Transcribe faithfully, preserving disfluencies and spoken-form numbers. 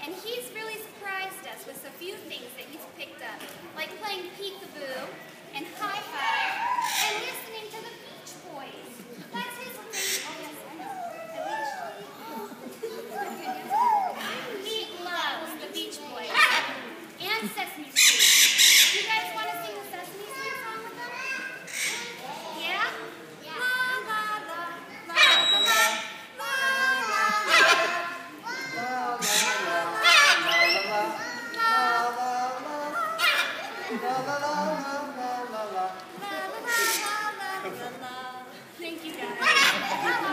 and he's really surprised us with a few things that he's picked up, like playing peekaboo and high five and listening to the Beach Boys. That's his thing. Oh yes, I know. He loves the Beach Boys and Sesame Street. You guys want to sing the Sesame Street song with them? Yeah? La la la la la la. Thank you guys.